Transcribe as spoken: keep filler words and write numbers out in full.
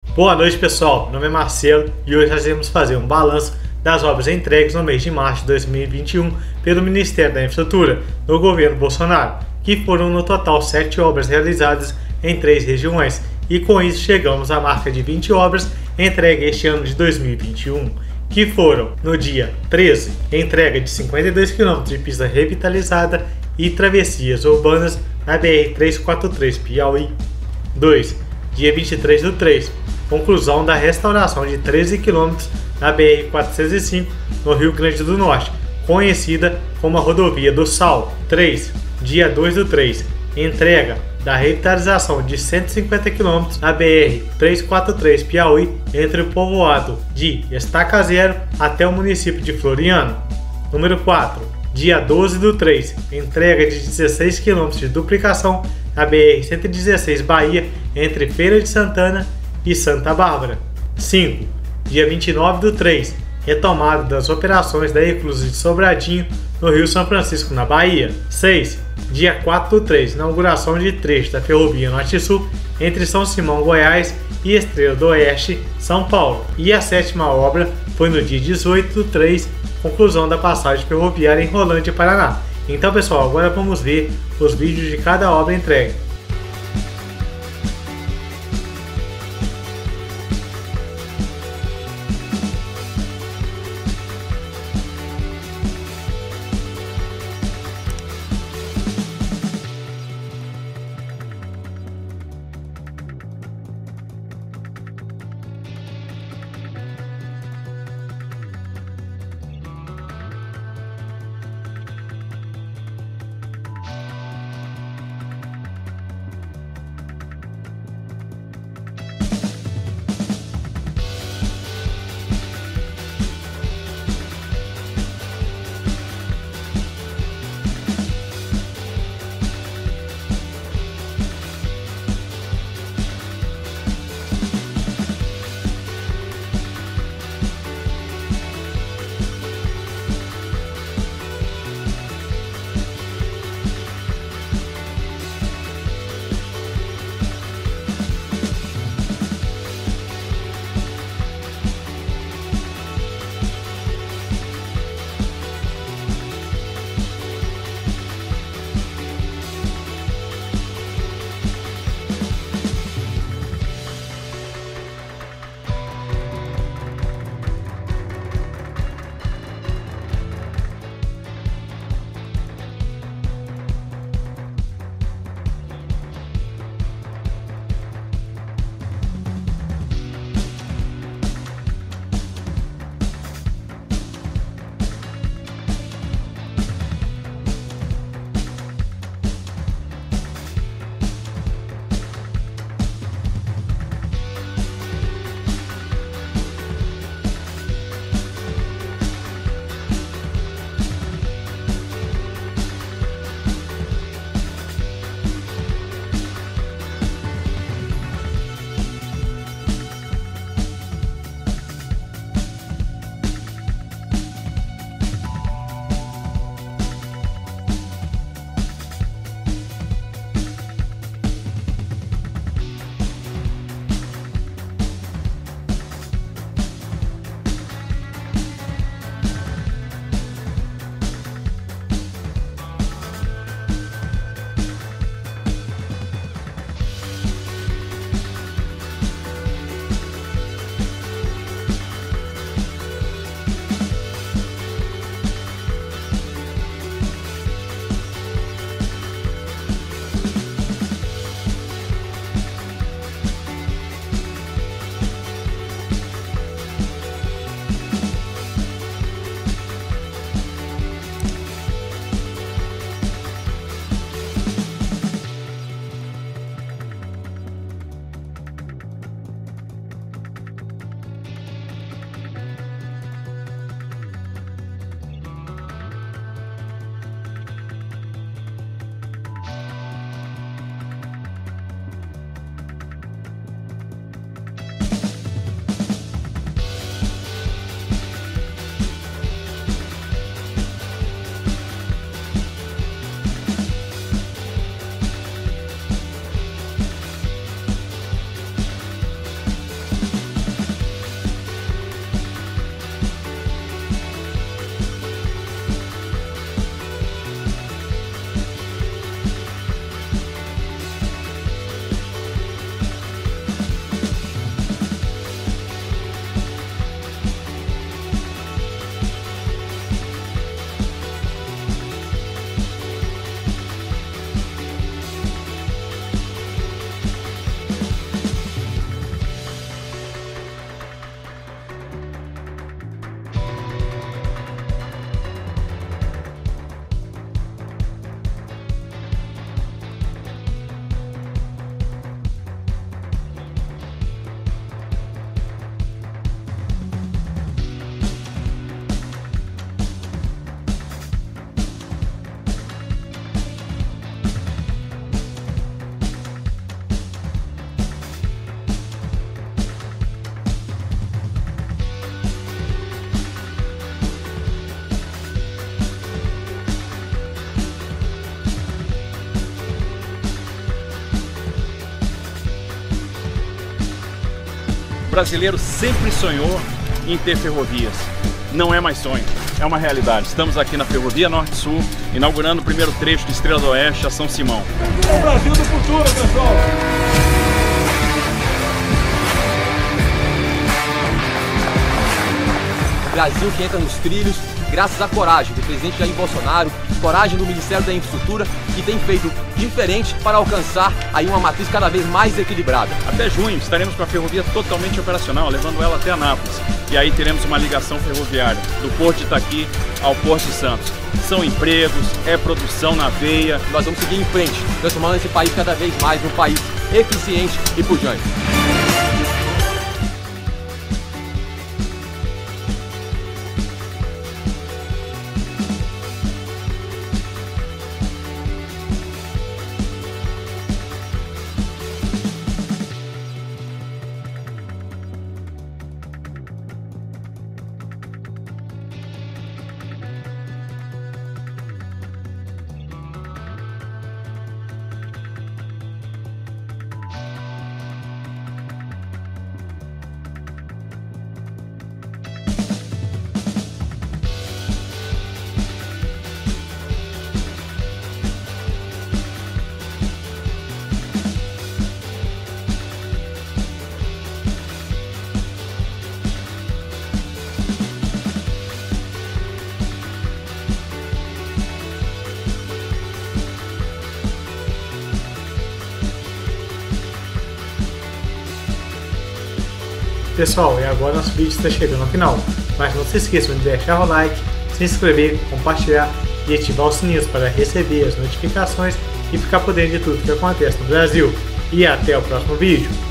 Boa noite, pessoal. Meu nome é Marcelo e hoje nós iremos fazer um balanço das obras entregues no mês de março de dois mil e vinte e um pelo Ministério da Infraestrutura no governo Bolsonaro, que foram no total sete obras realizadas em três regiões, e com isso chegamos à marca de vinte obras entregues este ano de dois mil e vinte e um, que foram, no dia treze, entrega de cinquenta e dois quilômetros de pista revitalizada e travessias urbanas na B R trezentos e quarenta e três Piauí. dois. Dia vinte e três do três, conclusão da restauração de treze quilômetros na B R quatrocentos e cinco no Rio Grande do Norte, conhecida como a Rodovia do Sal. três. Dia dois do três, entrega da revitalização de cento e cinquenta quilômetros na B R trezentos e quarenta e três Piauí, entre o povoado de Estaca Zero até o município de Floriano. Número quatro. Dia doze do três, entrega de dezesseis quilômetros de duplicação na B R cento e dezesseis Bahia, entre Feira de Santana e Santa Bárbara. cinco. Dia vinte e nove do três, retomada das operações da Eclusa de Sobradinho no Rio São Francisco, na Bahia. seis. Dia quatro do três, inauguração de trecho da Ferrovia Norte-Sul entre São Simão, Goiás e Estrela do Oeste, São Paulo. E a sétima obra foi no dia dezoito do três, conclusão da passagem ferroviária em Rolândia, Paraná. Então, pessoal, agora vamos ver os vídeos de cada obra entregue. O brasileiro sempre sonhou em ter ferrovias. Não é mais sonho, é uma realidade. Estamos aqui na Ferrovia Norte-Sul, inaugurando o primeiro trecho de Estrela do Oeste a São Simão. É o Brasil do futuro, pessoal! Brasil que entra nos trilhos graças à coragem do presidente Jair Bolsonaro, coragem do Ministério da Infraestrutura, que tem feito diferente para alcançar aí uma matriz cada vez mais equilibrada. Até junho estaremos com a ferrovia totalmente operacional, levando ela até Anápolis. E aí teremos uma ligação ferroviária do Porto de Itaqui ao Porto de Santos. São empregos, é produção na veia. Nós vamos seguir em frente, transformando esse país cada vez mais num país eficiente e pujante. Pessoal, e agora nosso vídeo está chegando ao final, mas não se esqueçam de deixar o like, se inscrever, compartilhar e ativar os sininhos para receber as notificações e ficar por dentro de tudo que acontece no Brasil. E até o próximo vídeo.